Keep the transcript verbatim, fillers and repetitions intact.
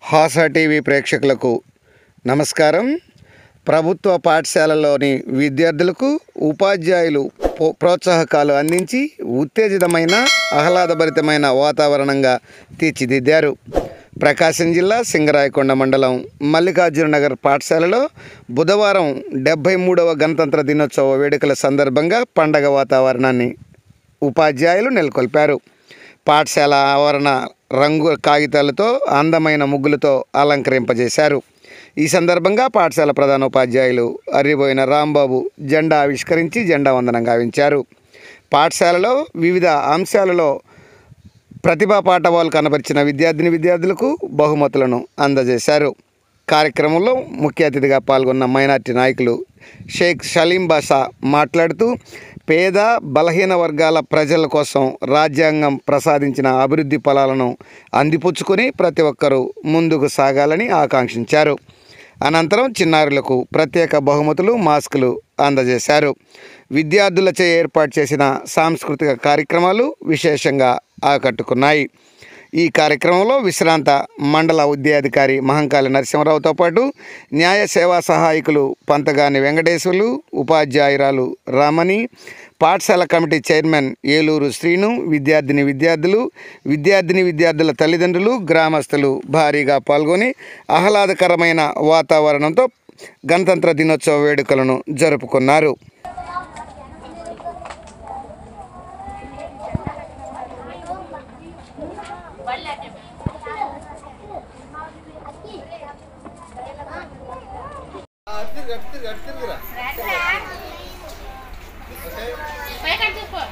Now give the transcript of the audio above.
Hasa TV ప్రేక్షకులకు నమస్కారం. ప్రభుత్వ పాఠశాలలోని విద్యార్థులకు ఉపాధ్యాయులు ప్రోత్సాహకాలు అందించి ఉత్తేజితమైన ఆహ్లాదభరితమైన వాతావరణంగా తీర్చిదిద్దారు. ప్రకాశం జిల్లా సింగరాయకొండ మండలం మల్లికార్జున నగర్ పాఠశాలలో బుధవారం డెబ్బై మూడవ గణతంత్ర దినోత్సవ వేడుకల సందర్భంగా పండగ వాతావరణాన్ని ఉపాధ్యాయులు నెలకొల్పారు. పాఠశాల ఆవరణ రంగు కాగితాలతో అందమైన ముగ్గులతో అలంకరింపజేశారు. ఈ సందర్భంగా పాఠశాల ప్రధానోపాధ్యాయులు అర్రిబోయిన రాంబాబు జెండా ఆవిష్కరించి జెండా వందనం గావించారు. పాఠశాలలో వివిధ అంశాలలో ప్రతిభా పాఠవాలు కనబరిచిన విద్యార్థిని విద్యార్థులకు బహుమతులను అందజేశారు. కార్యక్రమంలో ముఖ్య అతిథిగా పాల్గొన్న మైనార్టీ నాయకులు షేక్ సలీం బాషా మాట్లాడుతూ పేద బలహీన వర్గాల ప్రజల కోసం రాజ్యాంగం ప్రసాదించిన అభివృద్ధి ఫలాలను అందిపుచ్చుకొని ప్రతి ఒక్కరూ ముందుకు సాగాలని ఆకాంక్షించారు. అనంతరం చిన్నారులకు ప్రత్యేక బహుమతులు, మాస్కులు అందజేశారు. విద్యార్థులచే ఏర్పాటు చేసిన సాంస్కృతిక కార్యక్రమాలు విశేషంగా ఆకట్టుకున్నాయి. ఈ కార్యక్రమంలో విశ్రాంత మండల విద్యాధికారి మహంకాళి నరసింహరావుతో పాటు న్యాయ సేవా సహాయకులు పంతగాని వెంకటేశ్వర్లు, ఉపాధ్యాయురాలు రామని, పాఠశాల కమిటీ చైర్మన్ ఏలూరు శ్రీను, విద్యార్థిని విద్యార్థులు విద్యార్థిని విద్యార్థుల తల్లిదండ్రులు, గ్రామస్తులు భారీగా పాల్గొని ఆహ్లాదకరమైన వాతావరణంతో గణతంత్ర దినోత్సవ వేడుకలను జరుపుకున్నారు. Vai,